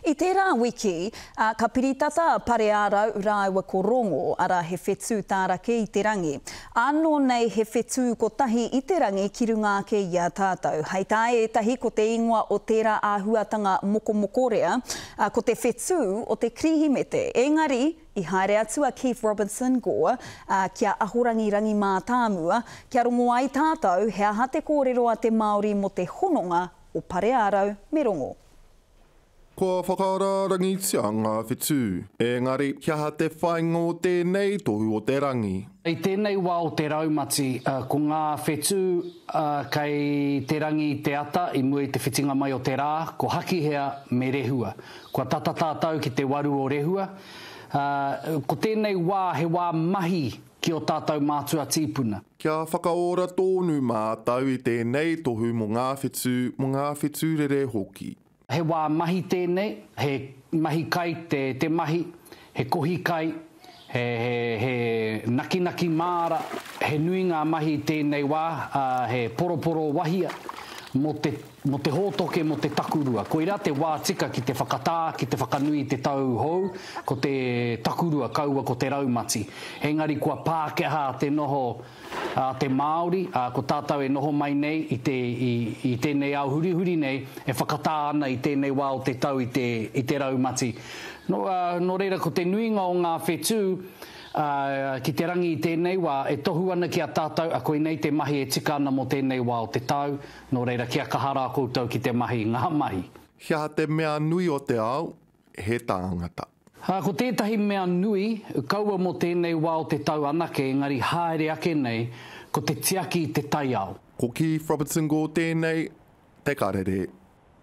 I tērā wiki, ka piritata pare ārau rāua ko rongo ara he whetū tārake i te rangi. Anō nei he whetū ko tahi i te rangi ki runga ke ia tātou. Hei tae e tahi ko te ingoa o tērā āhuatanga mokomokorea, ko te whetū o te krihimete. Engari, i haere atu a Keefe Robinson-Gore, kia ahorangi Rangi Mātāmua, kia rongo ai tātou he aha te kōrero a te Māori mo te hononga o pare ārau me rongo. Kua whakaara rangi tia ngā whetū. Engari, kia ha te whaingo tēnei tohu o te rangi. I tēnei wā o te raumati, ko ngā whetū kei te rangi te ata, i mua i te whitinga mai o te rā, ko haki hea me rehua. Kua tata tātou ki te waru o rehua. Ko tēnei wā, he wā mahi ki o tātou mātua tīpuna. Kia whakaora tōnu mātou i tēnei tohu mo ngā whetū rere hoki. He wā mahi tēnei, he mahi kai te mahi, he kohi kai, he naki māra, he nui ngā mahi tēnei wā, he poroporo wahia, mo te hōtoke, mo te takurua. Koira te wā tika ki te whakatā, ki te whakanui te tau hou, ko te takurua kaua ko te raumati. Engari kua Pākehā te noho te Māori, ko tātou e noho mai nei i tēnei au hurihuri nei, e whakatā ana i tēnei wā o te tau i te raumati. No reira, ko te nuinga o ngā whetū, ki te rangi i tēnei wā, e tohu ana ki a tātou, a koe nei te mahi e tika ana mo tēnei wā o te tau, no reira kia kahara koutou ki te mahi, ngā mahi. Hia te mea nui o te ao, he tāngata. Ko tētahi mea nui, kaua mo tēnei wā o te tau anake, engari haere ake nei, ko te tiaki i te tai ao. Ko Keefe Robinson-Gore tēnei, te karere.